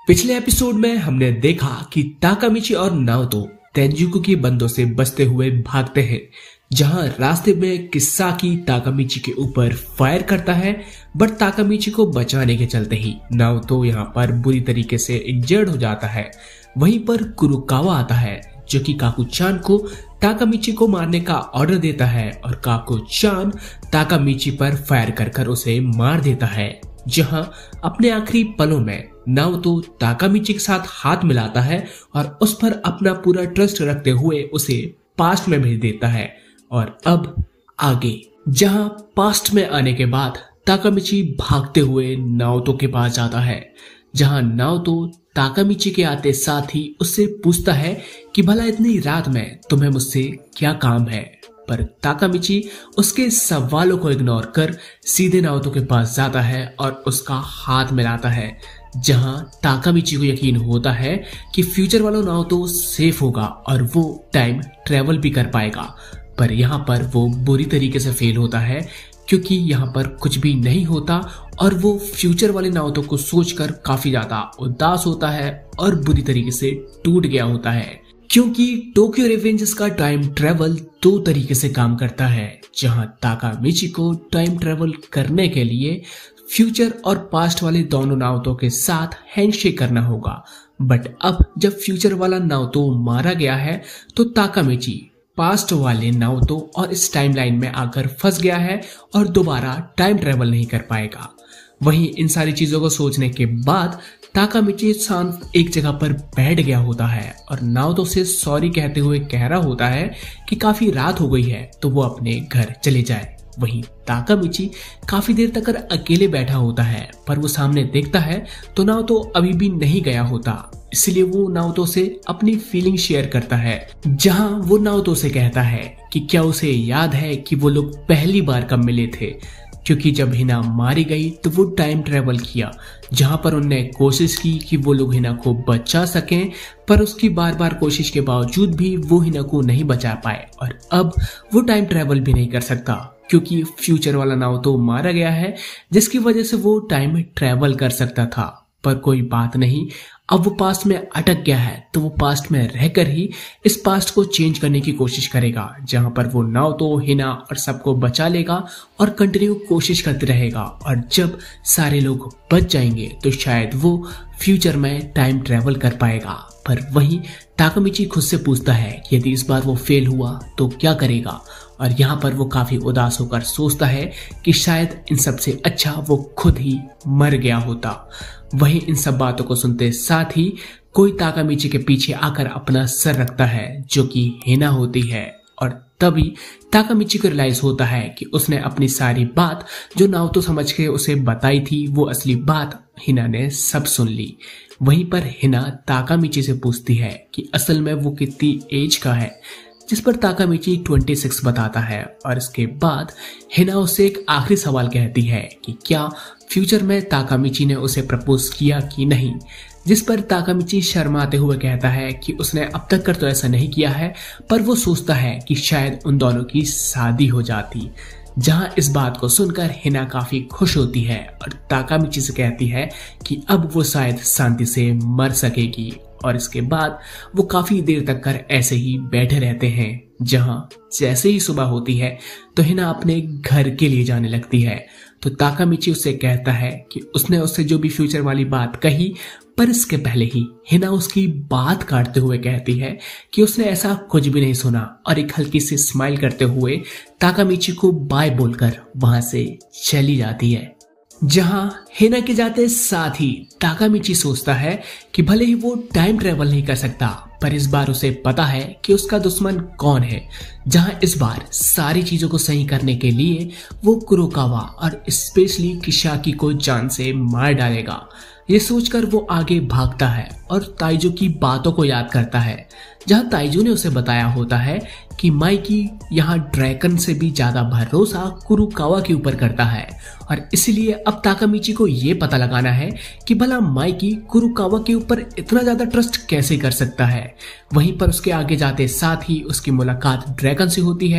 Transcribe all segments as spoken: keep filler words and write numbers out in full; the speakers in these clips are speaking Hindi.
पिछले एपिसोड में हमने देखा कि ताकामिची और नाओतो तेंजुकु के बंदों से बचते हुए भागते हैं, जहां रास्ते में किसाकी ताकामिची के ऊपर फायर करता है, बट ताकामिची को बचाने के चलते ही नाओतो यहां पर बुरी तरीके से इंजर्ड हो जाता है। वहीं पर कुरुकावा आता है जो कि काकू-चान को ताकामिची को मारने का ऑर्डर देता है और काकू-चान ताकामिची पर फायर कर कर उसे मार देता है। जहां अपने आखिरी पलों में नाओतो ताकामिची के साथ हाथ मिलाता है और उस पर अपना पूरा ट्रस्ट रखते हुए उसे पास्ट में भेज देता है। और अब आगे, जहां पास्ट में आने के बाद ताकामिची भागते हुए नाओतो के पास जाता है, जहां नाओतो ताकामिची के आते साथ ही उससे पूछता है कि भला इतनी रात में तुम्हें मुझसे क्या काम है, पर ताकामिची उसके सवालों को इग्नोर कर सीधे नाओतो के पास जाता है और उसका हाथ मिलाता है, जहां ताकामिची को यकीन होता है कि फ्यूचर वाला नाओतो सेफ होगा और वो टाइम ट्रेवल भी कर पाएगा। पर यहाँ पर वो बुरी तरीके से फेल होता है क्योंकि यहाँ पर कुछ भी नहीं होता और वो फ्यूचर वाले नाओतो को सोचकर काफी ज्यादा उदास होता है और बुरी तरीके से टूट गया होता है, क्योंकि टोक्यो रिवेंजर्स का टाइम ट्रेवल दो तरीके से काम करता है, जहां ताकामिची को टाइम ट्रेवल करने के लिए फ्यूचर और पास्ट वाले दोनों नाओतो के साथ हैंडशेक करना होगा। बट अब जब फ्यूचर वाला नाओतो मारा गया है तो ताकामिची पास्ट वाले नाओतो और इस टाइमलाइन में आकर फंस गया है और दोबारा टाइम ट्रेवल नहीं कर पाएगा। वहीं इन सारी चीजों को सोचने के बाद ताकामिची शांत एक जगह पर बैठ गया होता है और नाओतो से सॉरी कहते हुए कह रहा होता है कि काफी रात हो गई है तो वो अपने घर चले जाए। वहीं ताकामिची काफी देर तक अकेले बैठा होता है, पर वो सामने देखता है तो नाओतो अभी भी नहीं गया होता, इसलिए वो नाओतो से अपनी फीलिंग शेयर करता है, जहां वो नाओतो से कहता है कि क्या उसे याद है कि वो लोग पहली बार कब मिले थे, क्योंकि जब हिना मारी गई तो वो टाइम ट्रेवल किया, जहां पर उनने कोशिश की कि वो लोग हिना को बचा सकें, पर उसकी बार बार कोशिश के बावजूद भी वो हिना को नहीं बचा पाए और अब वो टाइम ट्रेवल भी नहीं कर सकता क्योंकि फ्यूचर वाला नाओतो मारा गया है, जिसकी वजह से वो टाइम ट्रेवल कर सकता था। पर कोई बात नहीं, अब वो पास्ट में अटक गया है तो वो पास्ट में रहकर ही इस पास्ट को चेंज करने की कोशिश करेगा, जहां पर वो नाओतो, हिना और सबको बचा लेगा और कंटिन्यू कोशिश करते रहेगा। और जब सारे लोग बच जाएंगे तो शायद वो फ्यूचर में टाइम ट्रेवल कर पाएगा। पर वहीं ताकामिची खुद से पूछता है कि यदि इस बार वो फेल हुआ तो क्या करेगा, और यहाँ पर वो काफी उदास होकर सोचता है कि शायद इन सबसे अच्छा वो खुद ही मर गया होता। वहीं इन सब बातों को सुनते साथ ही कोई ताकामिची के पीछे आकर अपना सर रखता है, जो कि हिना होती है। और तभी ताकामिची को रियलाइज होता है कि उसने अपनी सारी बात जो नाओतो समझ के उसे बताई थी, वो असली बात हिना ने सब सुन ली। वहीं पर हिना ताकामिची से पूछती है कि असल में वो कितनी एज का है, जिस पर ताकामिची छब्बीस बताता है। और इसके बाद हिना उसे एक आखिरी सवाल कहती है कि क्या फ्यूचर में ताकामिची ने उसे प्रपोज किया कि नहीं, जिस पर ताकामिची शर्माते हुए कहता है कि उसने अब तक कर तो ऐसा नहीं किया है, पर वो सोचता है कि शायद उन दोनों की शादी हो जाती। जहां इस बात को सुनकर हिना काफी खुश होती है और ताकामिची से कहती है कि अब वो शायद शांति से मर सकेगी। और इसके बाद वो काफी देर तक कर ऐसे ही बैठे रहते हैं, जहां जैसे ही सुबह होती है तो हिना अपने घर के लिए जाने लगती है। तो ताकामिची उससे कहता है कि उसने उससे जो भी फ्यूचर वाली बात कही, पर इसके पहले ही हिना उसकी बात काटते हुए कहती है कि उसने ऐसा कुछ भी नहीं सुना और एक हल्की सी स्माइल करते हुए ताकामिची को बाय बोलकर वहां से चली जाती है। जहां हिना के जाते साथ ही ताकामिची सोचता है कि भले ही वो टाइम ट्रेवल नहीं कर सकता, पर इस बार उसे पता है कि उसका दुश्मन कौन है, जहां इस बार सारी चीजों को सही करने के लिए वो कुरुकावा और स्पेशली किसाकी को जान से मार डालेगा। ये सोचकर वो आगे भागता है और ताइजो की बातों को याद करता है, जहां ताइजो ने उसे बताया होता है कि माइकी यहाँ ड्रैगन से भी ज्यादा भरोसा कुरुकावा के ऊपर करता है और इसलिए अब ताकामिची को ये पता लगाना है कि भला माइकी कुरुकावा के ऊपर इतना ज्यादा ट्रस्ट कैसे कर सकता है। वहीं पर उसके आगे जाते साथ ही उसकी मुलाकात ड्रैगन से होती है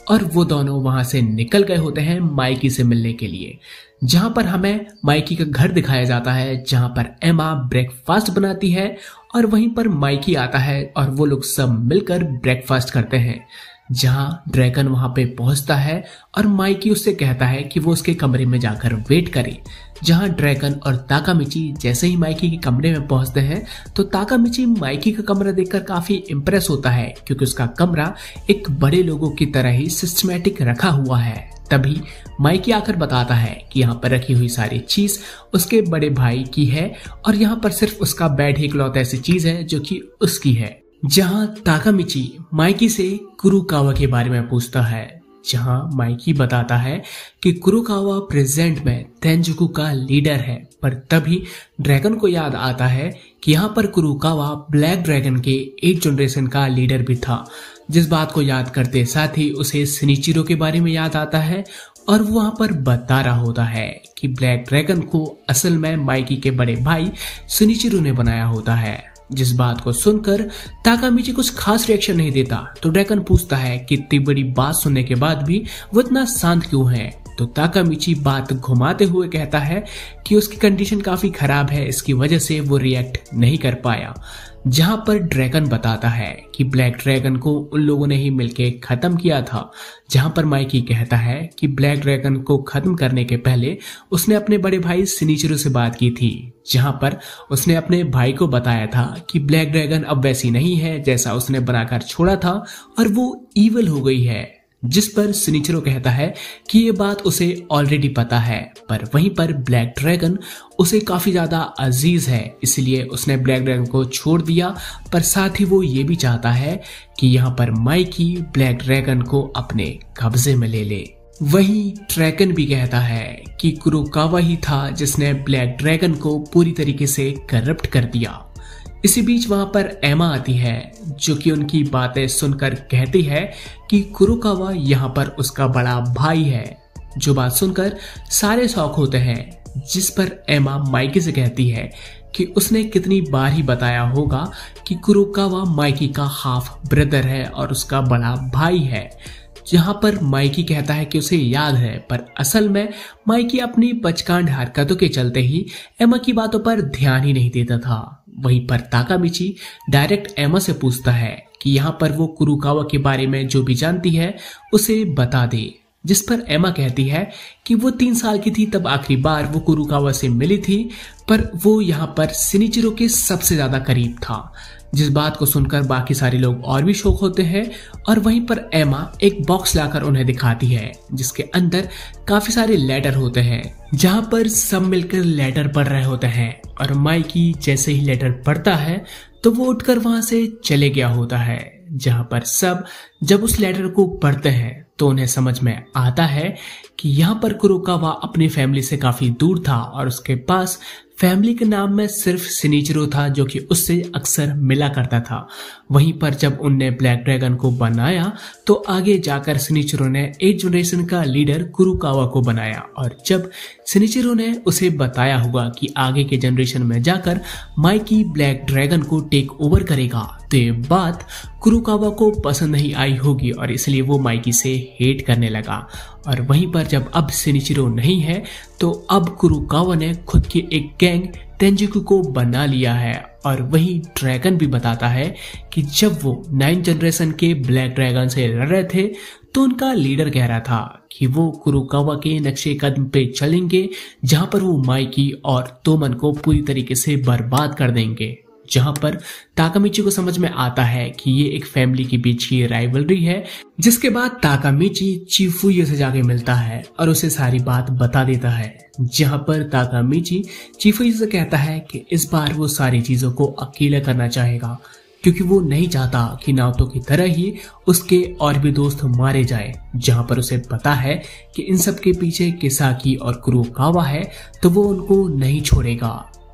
और वो दोनों वहां से निकल गए होते हैं माइकी से मिलने के लिए, जहां पर हमें माइकी का घर दिखाया जाता है, जहां पर एमा ब्रेकफास्ट बनाती है और वहीं पर माइकी आता है और वो लोग सब मिलकर ब्रेकफास्ट करते हैं। जहां ड्रैगन वहां पे पहुंचता है और माइकी उससे कहता है कि वो उसके कमरे में जाकर वेट करे। जहां ड्रैगन और ताकामिची जैसे ही माइकी के कमरे में पहुंचते हैं तो ताकामिची माइकी का कमरा देखकर काफी इम्प्रेस होता है, क्योंकि उसका कमरा एक बड़े लोगों की तरह ही सिस्टमैटिक रखा हुआ है। तभी माइकी आकर बताता है कि यहाँ पर रखी हुई सारी चीज उसके बड़े भाई की है और यहाँ पर सिर्फ उसका बेड ही इकलौता ऐसी चीज है जो कि उसकी है। जहां ताकामिची माइकी से कुरुकावा के बारे में पूछता है, जहां माइकी बताता है कि कुरुकावा प्रेजेंट में तेंजुकु का लीडर है, पर तभी ड्रैगन को याद आता है कि यहाँ पर कुरुकावा ब्लैक ड्रैगन के एट जनरेशन का लीडर भी था। जिस बात को याद करते साथ ही उसे सिनिचिरो के बारे में याद आता है और वो वहां पर बता रहा होता है कि ब्लैक ड्रैगन को असल में माइकी के बड़े भाई सिनिचिरो ने बनाया होता है। जिस बात को सुनकर ताकामिची कुछ खास रिएक्शन नहीं देता, तो ड्रैगन पूछता है कि इतनी बड़ी बात सुनने के बाद भी वो इतना शांत क्यों है। तो ताकामिची बात घुमाते हुए कहता है कि उसकी कंडीशन काफी खराब है, इसकी वजह से वो रिएक्ट नहीं कर पाया। जहां पर ड्रैगन बताता है कि ब्लैक ड्रैगन को उन लोगों ने ही मिलके खत्म किया था। जहां पर माइकी कहता है कि ब्लैक ड्रैगन को खत्म करने के पहले उसने अपने बड़े भाई सिनिचिरो से बात की थी, जहां पर उसने अपने भाई को बताया था कि ब्लैक ड्रैगन अब वैसी नहीं है जैसा उसने बनाकर छोड़ा था और वो ईविल हो गई है। जिस पर सिनिचिरो कहता है कि ये बात उसे ऑलरेडी पता है, पर वहीं पर ब्लैक ड्रैगन उसे काफी ज्यादा अजीज है, इसलिए उसने ब्लैक ड्रैगन को छोड़ दिया। पर साथ ही वो ये भी चाहता है कि यहाँ पर माइकी ब्लैक ड्रैगन को अपने कब्जे में ले ले। वहीं ड्रैगन भी कहता है कि कुरुकावा ही था जिसने ब्लैक ड्रैगन को पूरी तरीके से करप्ट कर दिया। इसी बीच वहां पर एमा आती है, जो कि उनकी बातें सुनकर कहती है कि कुरुकावा यहाँ पर उसका बड़ा भाई है। जो बात सुनकर सारे शौक होते हैं, जिस पर एमा माइकी से कहती है कि उसने कितनी बार ही बताया होगा कि कुरुकावा माइकी का हाफ ब्रदर है और उसका बड़ा भाई है। जहां पर माइकी कहता है कि उसे याद है, पर असल में माइकी अपनी बचकांड हरकतों के चलते ही एमा की बातों पर ध्यान ही नहीं देता था। वहीं पर ताकामिची डायरेक्ट एमा से पूछता है कि यहाँ पर वो कुरुकावा के बारे में जो भी जानती है उसे बता दे। जिस पर एमा कहती है कि वो तीन साल की थी तब आखिरी बार वो कुरुकावा से मिली थी, पर वो यहाँ पर सिनिचिरो के सबसे ज्यादा करीब था। जिस बात को सुनकर बाकी सारे लोग और भी शौक होते हैं और वहीं पर एमा एक बॉक्स लाकर उन्हें दिखाती है, जिसके अंदर काफी सारे लेटर होते हैं, जहां पर सब मिलकर लेटर पढ़ रहे होते हैं। और माइकी जैसे ही लेटर पढ़ता है तो वो उठकर वहां से चले गया होता है। जहां पर सब जब उस लेटर को पढ़ते हैं तो उन्हें समझ में आता है कि यहाँ पर कुरुकावा अपनी फैमिली से काफी दूर था और उसके पास फैमिली के नाम में सिर्फ सिनिचिरो था, जो कि उससे अक्सर मिला करता था। वहीं पर जब उनने ब्लैक ड्रैगन को बनाया तो आगे जाकर सिनिचिरो ने एट जनरेशन का लीडर कुरुकावा को बनाया, और जब सिनिचिरो ने उसे बताया होगा कि आगे के जनरेशन में जाकर माइकी ब्लैक ड्रैगन को टेक ओवर करेगा, तो ये बात कुरुकावा को पसंद नहीं आई होगी और इसलिए वो माइकी से हेट करने लगा। और वहीं पर जब अब सिनिचिरो नहीं है तो अब कुरुकावा ने खुद की एक गैंग तेंजुकु को बना लिया है। और वही ड्रैगन भी बताता है कि जब वो नाइन जनरेशन के ब्लैक ड्रैगन से लड़ रहे थे तो उनका लीडर कह रहा था कि वो कुरुकावा के नक्शे कदम पे चलेंगे, जहां पर वो माइकी और तोमन को पूरी तरीके से बर्बाद कर देंगे। जहां पर ताकामिची को समझ में आता है कि ये एक फैमिली के बीच की राइवलरी है। जिसके बाद ताकामिची चिफुयो से जाके मिलता है और उसे सारी बात बता देता है। जहां पर ताकामिची चिफुयो से कहता है कि इस बार वो सारी चीजों को अकेले करना चाहेगा, क्योंकि वो नहीं चाहता कि नाओतो की तरह ही उसके और भी दोस्त मारे जाए। जहां पर उसे पता है कि इन सब के पीछे किसाकी और कुरुकावा है, तो वो उनको नहीं छोड़ेगा।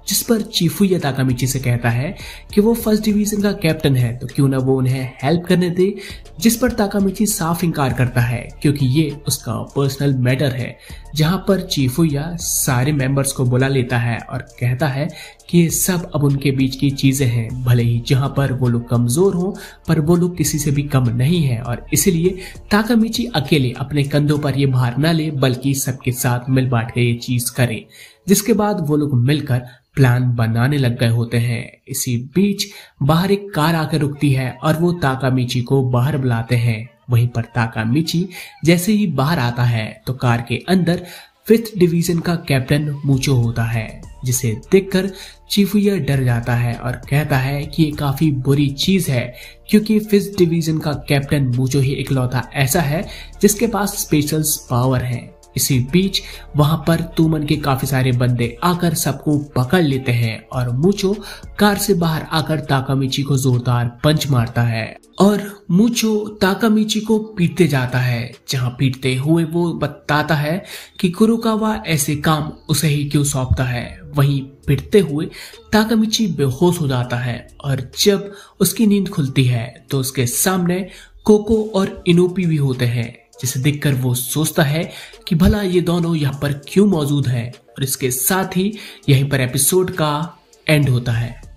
जिस पर चिफुया ताकामिची से कहता है कि वो फर्स्ट डिवीजन का कैप्टन है तो क्यों ना वो उन्हें हेल्प करने दे, जिस पर ताकामिची साफ इनकार करता है क्योंकि ये उसका पर्सनल मैटर है, जहां पर चिफुया सारे मेंबर्स को बुला लेता है और कहता है कि ये सब अब उनके बीच की चीजें हैं, भले ही जहां पर वो लोग कमजोर हो पर वो लोग किसी से भी कम नहीं है और इसीलिए ताकामिची अकेले अपने कंधों पर ये भार न ले बल्कि सबके साथ मिल बांट के ये चीज करे, जिसके बाद वो लोग मिलकर प्लान बनाने लग गए होते हैं। इसी बीच बाहर एक कार आकर रुकती है और वो ताकामिची को बाहर बुलाते हैं। वहीं पर ताकामिची जैसे ही बाहर आता है तो कार के अंदर फिफ्थ डिवीजन का कैप्टन मूचो होता है, जिसे देखकर चिफुया डर जाता है और कहता है कि ये काफी बुरी चीज है क्योंकि फिफ्थ डिवीजन का कैप्टन मूचो ही इकलौता ऐसा है जिसके पास स्पेशल पावर है। इसी बीच वहां पर तूमन के काफी सारे बंदे आकर सबको पकड़ लेते हैं और मूचो कार से बाहर आकर ताकामिची को जोरदार पंच मारता है और मूचो ताकामिची को पीटते जाता है, जहां पीटते हुए वो बताता है कि कुरोकावा ऐसे काम उसे ही क्यों सौंपता है। वहीं पीटते हुए ताकामिची बेहोश हो जाता है और जब उसकी नींद खुलती है तो उसके सामने कोको और इनोपी भी होते हैं, जिसे देखकर वो सोचता है कि भला ये दोनों यहाँ पर क्यों मौजूद हैं। और इसके साथ ही यहीं पर एपिसोड का एंड होता है।